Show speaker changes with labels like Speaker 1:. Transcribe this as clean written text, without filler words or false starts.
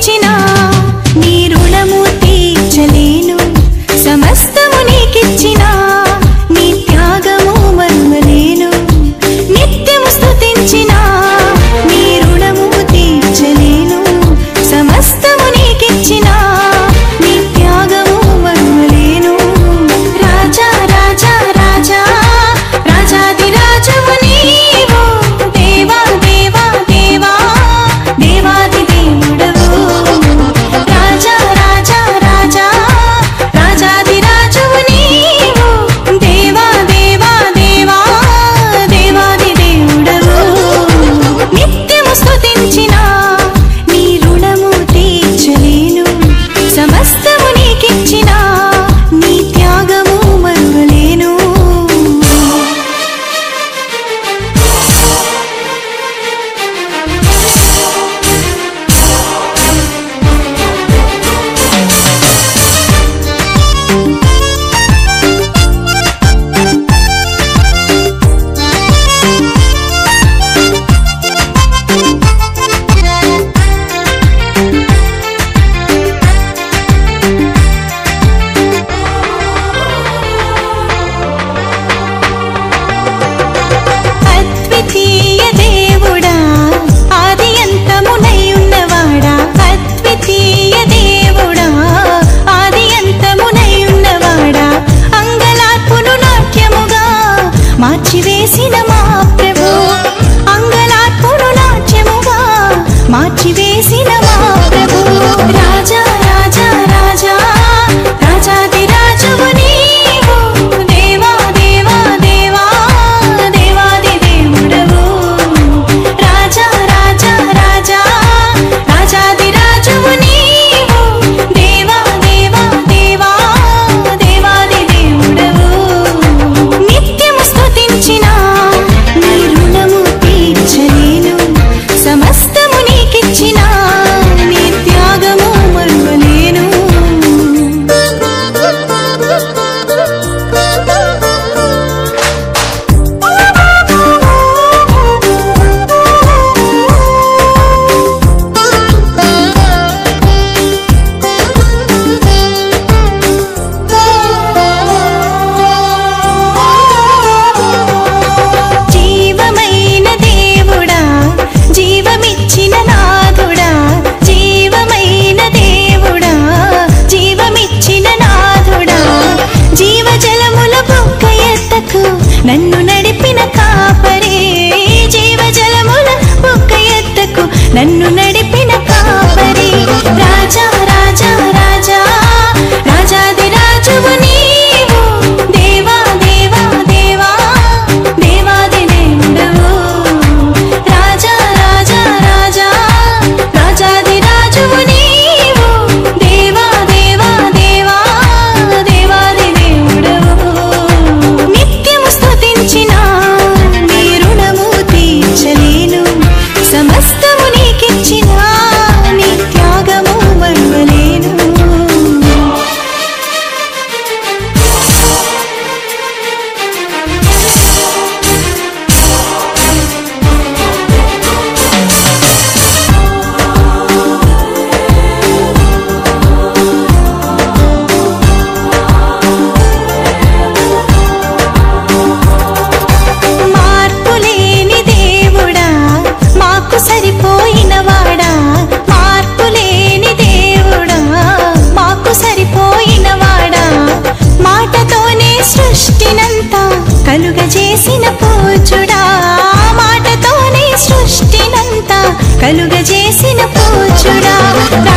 Speaker 1: స్తుతించినా నీ రుణము తీర్చలేను సమస్తము నీకిచ్చినా నీ త్యాగము మరువలేను నిత్యము స్తుతించినా నీ రుణము తీర్చలేను సమస్తము నీకిచ్చినా నీ త్యాగము మరువలేను రాజా రాజా రాజా రాజాది రాజవు నీవు దేవా దేవా దేవా దేవాది దేవుడవు రాజా రాజా రాజా రాజాది రాజవు నీవు దేవా దేవా దేవా దేవాది దేవుడవు నిత్యము స్తుతించినా నీ రుణము తీర్చలేను సమస్తము నీకిచ్చినా నీ త్యాగము మరువలేను అద్వితీయ దేవుడా ఆది అంతమునై ఉన్నవాడా అద్వితీయ దేవుడా ఆది అంతమునై ఉన్నవాడా అంగలార్పును నాట్యముగా మార్చివేసిన మా ప్రభు అంగలార్పును నాట్యముగా మార్చివేసిన మా ప్రభు రాజా రాజా రాజా రాజాది రాజవు నీవు దేవా దేవా దేవా దేవాది దేవుడవు రాజా రాజా రాజా రాజాది రాజవు నీవు దేవా దేవా దేవా దేవాది దేవుడవు నిత్యము స్తుతించినా నీ రుణము తీర్చలేను సమస్తము నీకిచ్చినా నీ త్యాగము మరువలేను జీవమైన దేవుడా జీవమిచ్చిన నాథుడా జీవమైన దేవుడా జీవమిచ్చిన నాథుడా జీవజలముల బుక్క ఎత్తకు నన్ను నడిపిన కాపరే జీవజలముల బుక్క ఎత్తకు నన్ను నడిపిన కాపరే రాజా రాజా రాజా రాజాది రాజువు నీవు దేవా దేవా దేవా దేవాది దేవుడవు రాజా రాజా రాజా రాజాది రాజువు నీవు దేవా దేవా దేవా దేవాది దేవుడవు నిత్యము స్తుతించినా నీ రుణము తీర్చలేను సమస్తము నీకిచ్చినా నీ త్యాగము మరువలేను మార్పులేని దేవుడా మాకు సరిపోయినవాడా మార్పులేని దేవుడా మాకు సరిపోయినవాడా మాటతోనే సృష్టినంతా కలుగజేసిన పూజుడా మాటతోనే సృష్టినంతా కలుగజేసిన పూజుడా